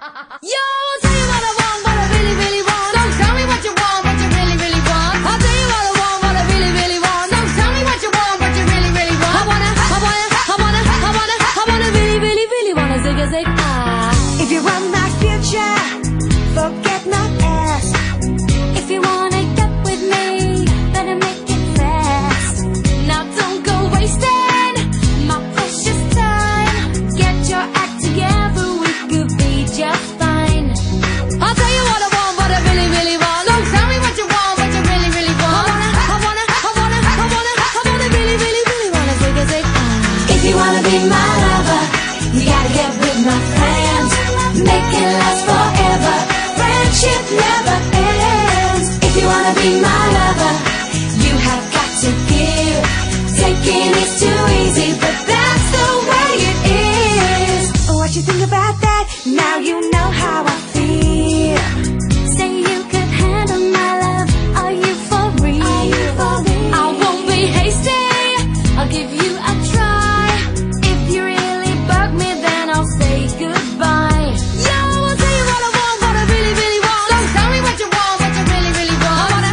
Yo, I'll tell you what I want, what I really, really want. So tell me what you want, what you really, really want. I'll tell you what I want, what I really, really want. So tell me what you want, what you really, really want. I wanna really, really, really wanna zig a zig ah. If you want my future, forget my past. If you wanna get with me, better make it fast. Now don't go wasting my precious time. Get your act together, we could be just fine. I'll tell you what I want, what I really, really want. So tell me what you want, what you really, really want. I wanna really, really, really wanna zig a zig ah. If you wanna be my lover, you gotta get with my friends. Make it last forever. Friendship never ends. If you wanna be my lover, you have got to give. Taking is too easy, but that's the way it is. What you think about that? Now you know how I feel. Say you could handle my love. Are you for real? I won't be hasty. I'll give you a try. If you really bug me, then I'll say goodbye. Yo, I'll tell you what I want, what I really, really want. So tell me what you want, what you really, really want. I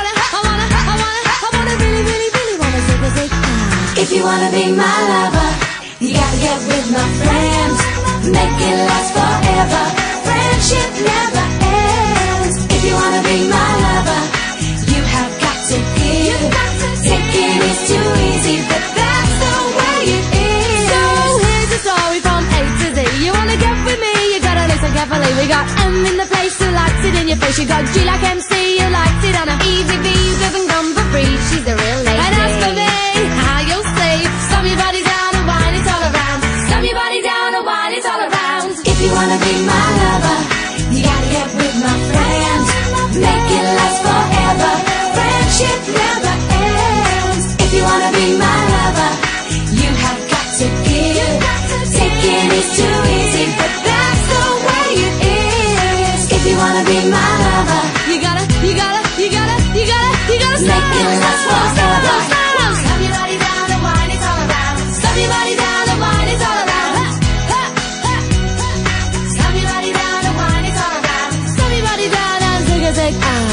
wanna really, really, really wanna zig a zig ah. If you wanna be my lover, you gotta get with my friends. Make it last forever. Friendship never ends. If you wanna be my lover, you have got to give. Taking is too easy, but that's the way it is. So here's the story from A to Z. You wanna get with me, you gotta listen carefully. We got M in the place who likes it in your face. You got G like MC, you likes it on a easy V, doesn't come for free. She's a real lady. And as for me, how you'll say, stomp your body down and wine it all around. Stomp your body down and wine it all around. If you wanna be my lover, you gotta get with my friends. Make it last forever. Friendship never ends. If you wanna be my lover, you have got to give. Taking is too easy, but that's the way it is. If you wanna be my lover, You gotta make it last forever. Stomp your body down and wine it all around. Stomp your body down and wine it all around. Stomp your body down and wine it all around. Stomp your body down and zig a zig ah.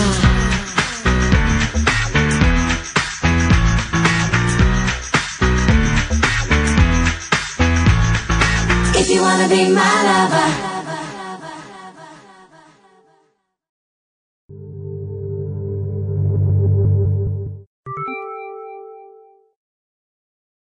If you wanna be my lover,